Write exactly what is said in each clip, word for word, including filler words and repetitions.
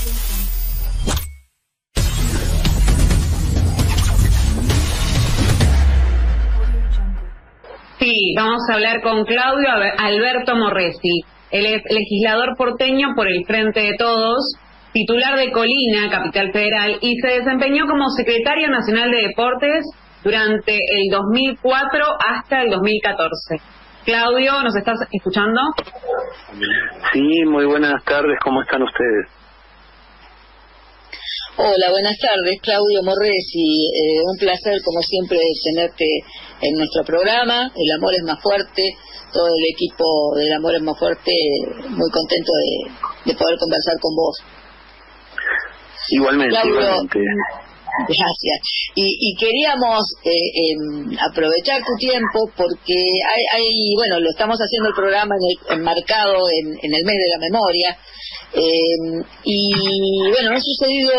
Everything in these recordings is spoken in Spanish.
Sí, vamos a hablar con Claudio Alberto Morresi. Él es legislador porteño por el Frente de Todos, titular de Colina, Capital Federal, y se desempeñó como secretario nacional de Deportes durante el dos mil cuatro hasta el dos mil catorce. Claudio, ¿nos estás escuchando? Sí, muy buenas tardes, ¿cómo están ustedes? Hola, buenas tardes, Claudio Morresi. Eh, un placer, como siempre, tenerte en nuestro programa. El amor es más fuerte. Todo el equipo del Amor es más fuerte, muy contento de, de poder conversar con vos. Igualmente, Claudio, igualmente. Gracias. Y, y queríamos eh, eh, aprovechar tu tiempo porque hay, hay, bueno, lo estamos haciendo el programa en el, enmarcado en, en el mes de la memoria. Eh, y bueno, han sucedido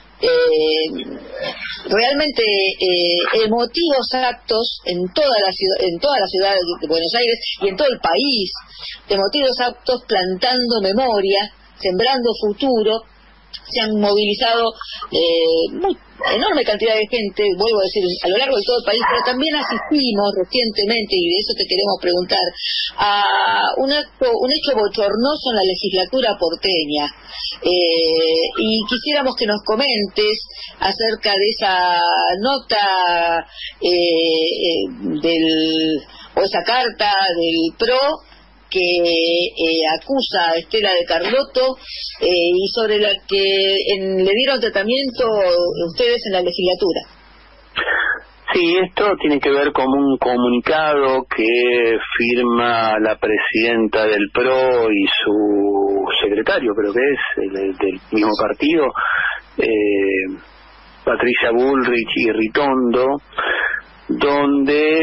eh, realmente eh, emotivos actos en toda la ciudad, en toda la ciudad de Buenos Aires y en todo el país, emotivos actos plantando memoria, sembrando futuro. Se han movilizado eh, muy, enorme cantidad de gente, vuelvo a decir, a lo largo de todo el país, pero también asistimos recientemente, y de eso te queremos preguntar, a un acto, un hecho bochornoso en la legislatura porteña. Eh, y quisiéramos que nos comentes acerca de esa nota eh, eh, del o esa carta del P R O que eh, acusa a Estela de Carlotto eh, y sobre la que en, le dieron tratamiento ustedes en la legislatura. Sí, esto tiene que ver con un comunicado que firma la presidenta del P R O y su secretario, creo que es, el, del mismo partido, eh, Patricia Bullrich y Ritondo, donde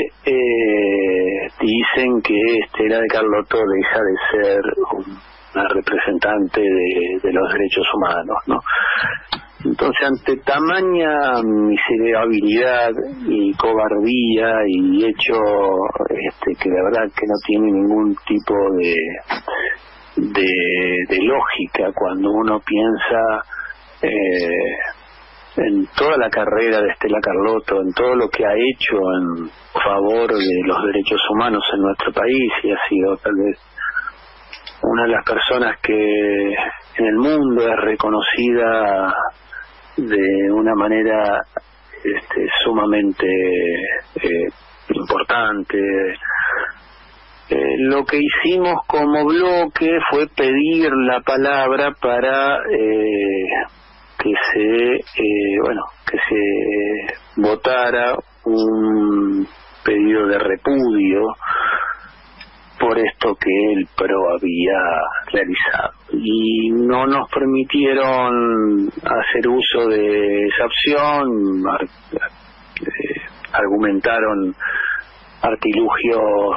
eh, dicen que Estela de Carlotto deja de ser una representante de, de los derechos humanos, ¿no? Entonces, ante tamaña miserabilidad y cobardía y hecho este, que la verdad que no tiene ningún tipo de, de, de lógica cuando uno piensa eh, en toda la carrera de Estela Carlotto, en todo lo que ha hecho en favor de los derechos humanos en nuestro país, y ha sido tal vez una de las personas que en el mundo es reconocida de una manera este, sumamente eh, importante. Eh, lo que hicimos como bloque fue pedir la palabra para eh, que se eh, bueno que se votara un pedido de repudio por esto que el P R O había realizado, y no nos permitieron hacer uso de esa opción. eh, argumentaron artilugios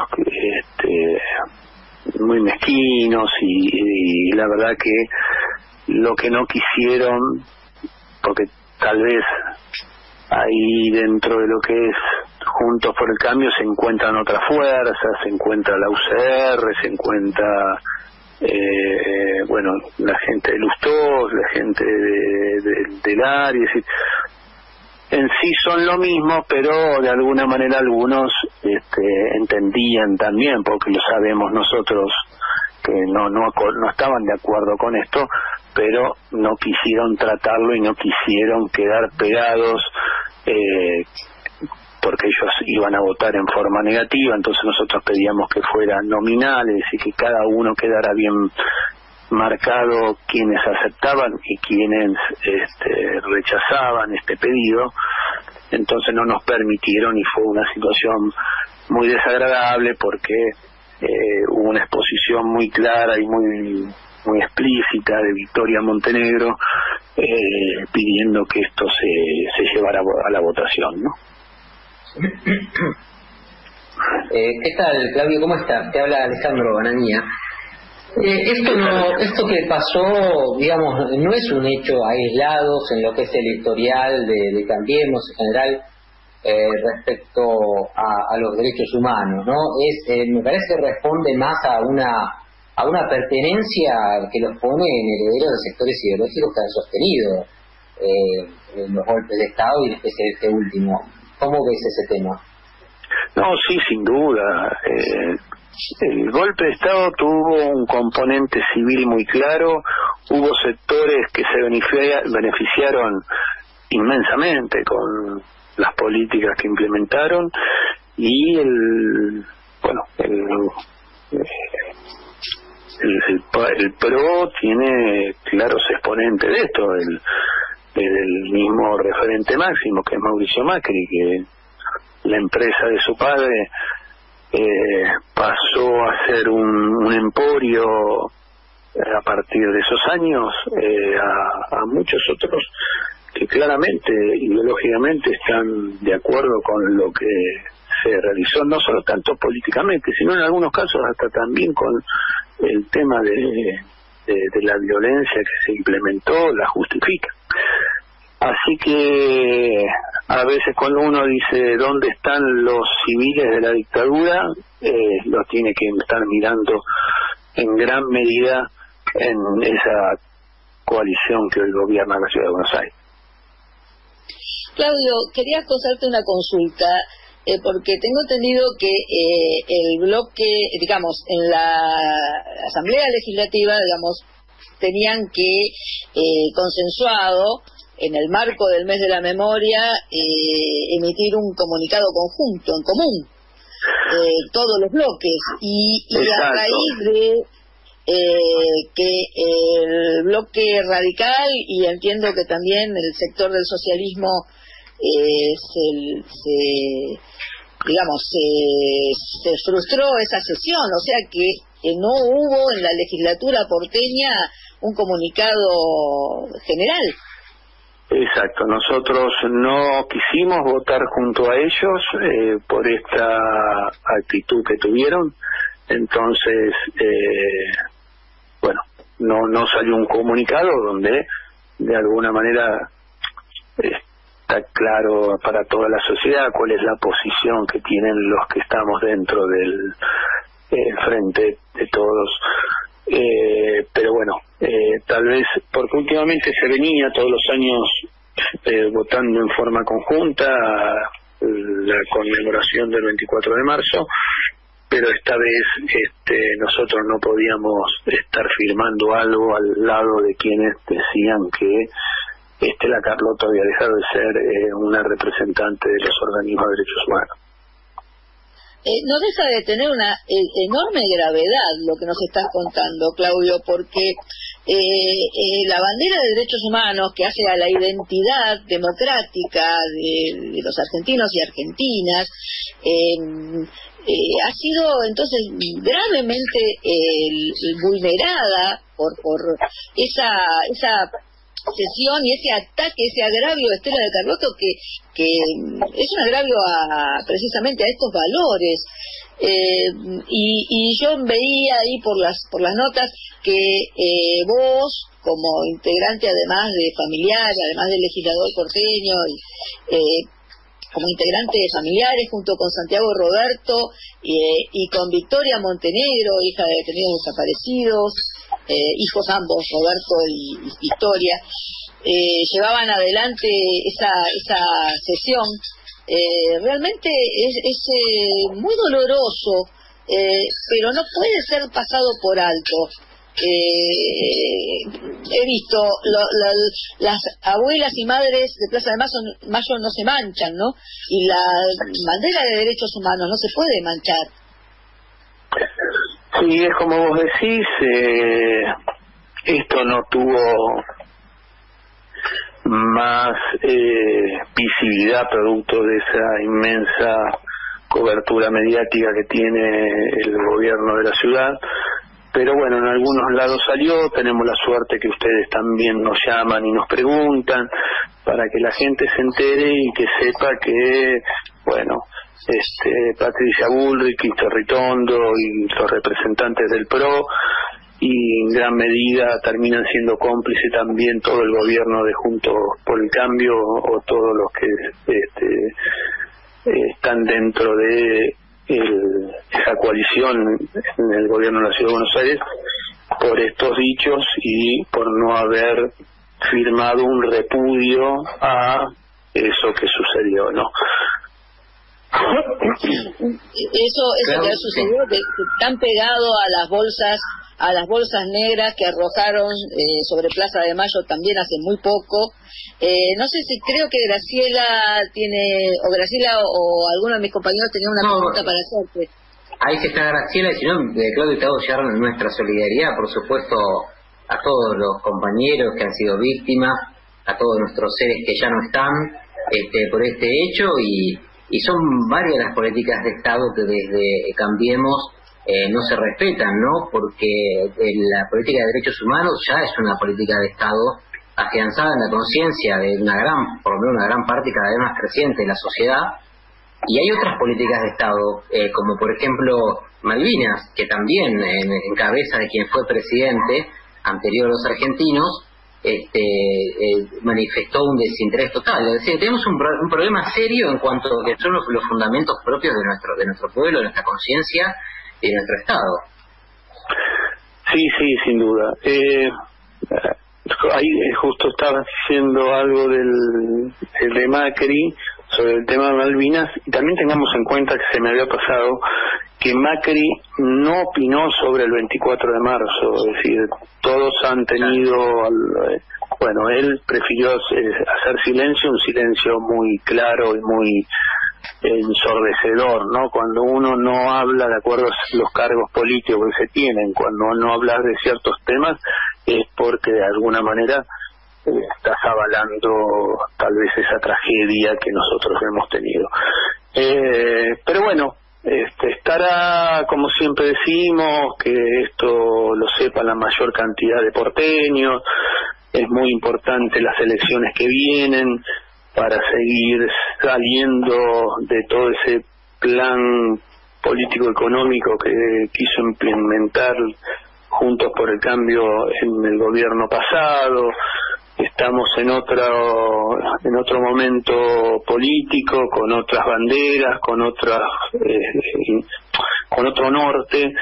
este, muy mezquinos y, y la verdad que lo que no quisieron, porque tal vez ahí dentro de lo que es Juntos por el Cambio se encuentran otras fuerzas, se encuentra la U C R, se encuentra eh, bueno, la gente de Lustós, la gente de, de, del área, es decir, en sí son lo mismo, pero de alguna manera algunos este, entendían también, porque lo sabemos nosotros, que no, no no estaban de acuerdo con esto, pero no quisieron tratarlo y no quisieron quedar pegados eh, porque ellos iban a votar en forma negativa. Entonces nosotros pedíamos que fuera nominal, es decir, que cada uno quedara bien marcado quienes aceptaban y quienes este, rechazaban este pedido. Entonces no nos permitieron, y fue una situación muy desagradable porque eh, hubo una exposición muy clara y muy muy explícita de Victoria Montenegro eh, pidiendo que esto se, se llevara a la votación, ¿no? Eh, ¿Qué tal, Claudio? ¿Cómo estás? Te habla Alejandro Bananía. Eh, esto no, esto que pasó, digamos, no es un hecho aislado en lo que es el historial de, de Cambiemos en general eh, respecto a, a los derechos humanos, ¿no? Es, eh, me parece que responde más a una a una pertenencia que los pone en herederos de sectores ideológicos que han sostenido eh, los golpes de Estado y en especial este último. ¿Cómo ves ese tema? No, sí, sin duda. Eh, el golpe de Estado tuvo un componente civil muy claro, hubo sectores que se beneficiaron inmensamente con las políticas que implementaron y el, bueno, el, el, el, el PRO tiene claros exponentes de esto, el, el mismo referente máximo que es Mauricio Macri, que la empresa de su padre eh, pasó a ser un, un emporio a partir de esos años eh, a, a muchos otros que claramente ideológicamente están de acuerdo con lo que se realizó, no solo tanto políticamente, sino en algunos casos hasta también con el tema de, de, de la violencia que se implementó, la justifica. Así que a veces cuando uno dice dónde están los civiles de la dictadura, eh, los tiene que estar mirando en gran medida en esa coalición que hoy gobierna la Ciudad de Buenos Aires. Claudio, quería hacerte una consulta, eh, porque tengo entendido que eh, el bloque, digamos, en la Asamblea Legislativa, digamos, tenían que, eh, consensuado, en el marco del mes de la memoria, eh, emitir un comunicado conjunto, en común, eh, todos los bloques, y, y a raíz de eh, que el bloque radical, y entiendo que también el sector del socialismo, eh, se, se digamos, se, se frustró esa sesión, o sea que eh, no hubo en la legislatura porteña un comunicado general. Exacto, nosotros no quisimos votar junto a ellos eh, por esta actitud que tuvieron, entonces, eh, bueno, no no salió un comunicado donde de alguna manera está claro para toda la sociedad cuál es la posición que tienen los que estamos dentro del eh, frente de todos. Eh, pero bueno, eh, tal vez porque últimamente se venía todos los años eh, votando en forma conjunta la conmemoración del veinticuatro de marzo, pero esta vez este, nosotros no podíamos estar firmando algo al lado de quienes decían que Estela Carlotto había dejado de ser eh, una representante de los organismos de derechos humanos. Eh, no deja de tener una eh, enorme gravedad lo que nos estás contando, Claudio, porque eh, eh, la bandera de derechos humanos que hace a la identidad democrática de, de los argentinos y argentinas eh, eh, ha sido entonces gravemente eh, vulnerada por, por esa esa sesión y ese ataque, ese agravio de Estela de Carlotto que, que es un agravio a, precisamente a estos valores. Eh, y, y yo veía ahí por las por las notas que eh, vos, como integrante además de familiar, además del legislador porteño, y, eh, como integrante de familiares junto con Santiago Roberto eh, y con Victoria Montenegro, hija de detenidos desaparecidos, Eh, hijos ambos, Roberto y, y Victoria, eh, llevaban adelante esa esa sesión. Eh, realmente es, es eh, muy doloroso, eh, pero no puede ser pasado por alto. Eh, he visto lo, lo, las abuelas y madres de Plaza de Mayo, Mayo no se manchan, ¿no? Y la bandera de derechos humanos no se puede manchar. Sí, es como vos decís, eh, esto no tuvo más eh, visibilidad producto de esa inmensa cobertura mediática que tiene el gobierno de la ciudad, pero bueno, en algunos lados salió. Tenemos la suerte que ustedes también nos llaman y nos preguntan para que la gente se entere y que sepa que, bueno, este Patricia Bullrich, Cristo Ritondo y los representantes del PRO, y en gran medida terminan siendo cómplice también todo el gobierno de Juntos por el Cambio o todos los que este, eh, están dentro de el, esa coalición en el gobierno de la Ciudad de Buenos Aires por estos dichos y por no haber firmado un repudio a eso que sucedió, ¿no? Eso, eso que ha sucedido, que están pegados a las bolsas, a las bolsas negras que arrojaron eh, sobre Plaza de Mayo también hace muy poco. Eh, no sé si creo que Graciela tiene, o Graciela o, o alguno de mis compañeros tenía una no, pregunta para hacerte. Ahí que está Graciela, y si no, eh, Claudio, te hago llegar nuestra solidaridad, por supuesto, a todos los compañeros que han sido víctimas, a todos nuestros seres que ya no están este, por este hecho, y Y son varias las políticas de Estado que desde Cambiemos eh, no se respetan, ¿no? Porque eh, la política de derechos humanos ya es una política de Estado afianzada en la conciencia de una gran, por lo menos una gran parte cada vez más creciente de la sociedad. Y hay otras políticas de Estado, eh, como por ejemplo Malvinas, que también en, en cabeza de quien fue presidente anterior a los argentinos, Este, eh, manifestó un desinterés total. Es decir, tenemos un, un problema serio en cuanto a que son los, los fundamentos propios de nuestro de nuestro pueblo, de nuestra conciencia y de nuestro Estado. Sí, sí, sin duda. Eh, ahí justo estabas diciendo algo del, del de Macri sobre el tema de Malvinas, y también tengamos en cuenta que se me había pasado que Macri no opinó sobre el veinticuatro de marzo, es decir, todos han tenido, bueno, él prefirió hacer silencio, un silencio muy claro y muy ensordecedor, ¿no? Cuando uno no habla de acuerdo a los cargos políticos que se tienen, cuando no hablas de ciertos temas, es porque de alguna manera eh, estás avalando tal vez esa tragedia que nosotros hemos tenido. Eh, pero bueno, Este, estará, como siempre decimos, que esto lo sepa la mayor cantidad de porteños. Es muy importante las elecciones que vienen para seguir saliendo de todo ese plan político-económico que quiso implementar Juntos por el Cambio en el gobierno pasado. Estamos en otro en otro momento político, con otras banderas, con otras eh, con otro norte,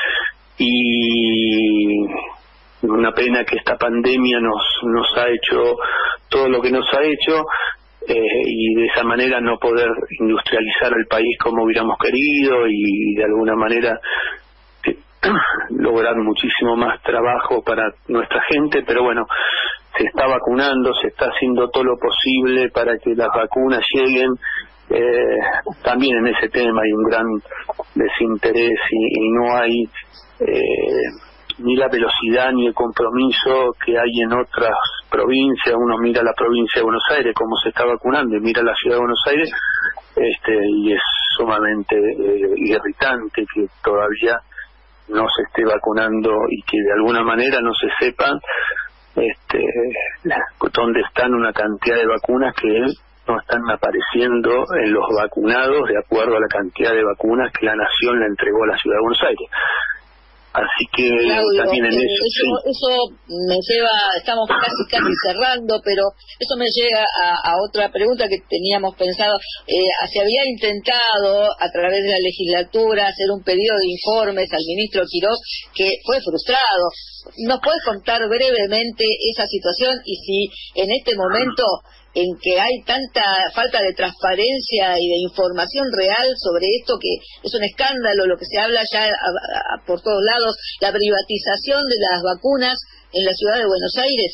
y una pena que esta pandemia nos nos ha hecho todo lo que nos ha hecho, eh, y de esa manera no poder industrializar el país como hubiéramos querido, y de alguna manera eh, lograr muchísimo más trabajo para nuestra gente. Pero bueno, se está vacunando, se está haciendo todo lo posible para que las vacunas lleguen. Eh, también en ese tema hay un gran desinterés, y, y no hay eh, ni la velocidad ni el compromiso que hay en otras provincias. Uno mira la provincia de Buenos Aires, cómo se está vacunando, y mira la ciudad de Buenos Aires, este, y es sumamente eh, irritante que todavía no se esté vacunando y que de alguna manera no se sepan este dónde están una cantidad de vacunas que no están apareciendo en los vacunados de acuerdo a la cantidad de vacunas que la Nación le entregó a la Ciudad de Buenos Aires. Así que Claudio, también en eh, eso, eso, sí. eso me lleva, estamos casi casi cerrando, pero eso me llega a, a otra pregunta que teníamos pensado. Eh, se había intentado a través de la legislatura hacer un pedido de informes al ministro Quirós, que fue frustrado. ¿Nos puedes contar brevemente esa situación, y si en este momento en que hay tanta falta de transparencia y de información real sobre esto, que es un escándalo lo que se habla ya a, a, por todos lados, la privatización de las vacunas en la ciudad de Buenos Aires?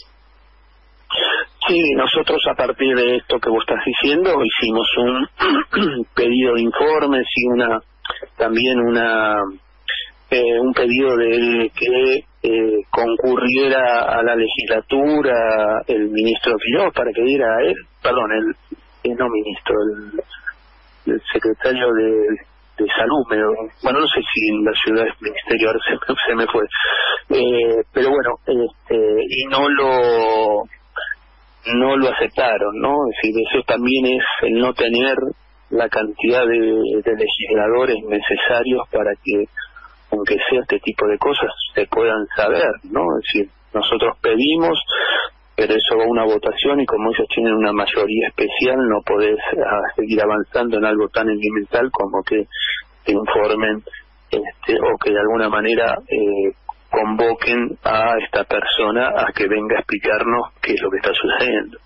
Sí, nosotros a partir de esto que vos estás diciendo hicimos un pedido de informes y una también una eh, un pedido de que eh, concurriera a la legislatura el ministro Quirós para que diera a él, perdón, el, el no ministro, el, el secretario de, de salud, pero, bueno, no sé si en la ciudad es ministerio, ahora se, se me fue, eh, pero bueno, este, y no lo no lo aceptaron, ¿no? Es decir, eso también es el no tener la cantidad de, de legisladores necesarios para que, aunque sea este tipo de cosas, se puedan saber, ¿no? Es decir, nosotros pedimos, pero eso va a una votación, y como ellos tienen una mayoría especial, no podés uh, seguir avanzando en algo tan elemental como que que informen este, o que de alguna manera eh, convoquen a esta persona a que venga a explicarnos qué es lo que está sucediendo.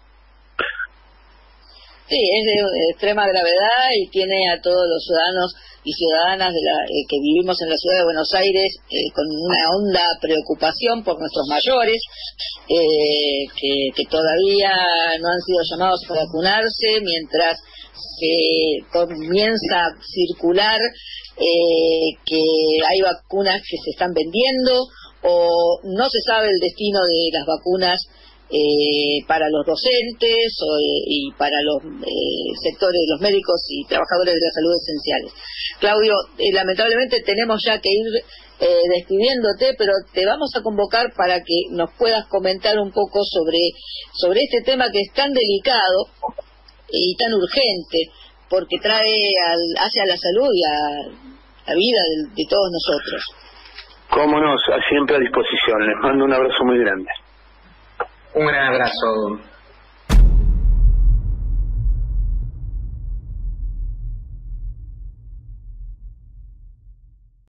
Sí, es de extrema gravedad y tiene a todos los ciudadanos y ciudadanas de la, eh, que vivimos en la ciudad de Buenos Aires eh, con una honda preocupación por nuestros mayores eh, que, que todavía no han sido llamados a vacunarse, mientras se comienza a circular eh, que hay vacunas que se están vendiendo o no se sabe el destino de las vacunas Eh, para los docentes o, eh, y para los eh, sectores, los médicos y trabajadores de la salud esenciales. Claudio, eh, lamentablemente tenemos ya que ir eh, despidiéndote, pero te vamos a convocar para que nos puedas comentar un poco sobre, sobre este tema que es tan delicado y tan urgente, porque trae al, hacia la salud y a la vida de, de todos nosotros. Cómo no, siempre a disposición. Les mando un abrazo muy grande. Un gran abrazo.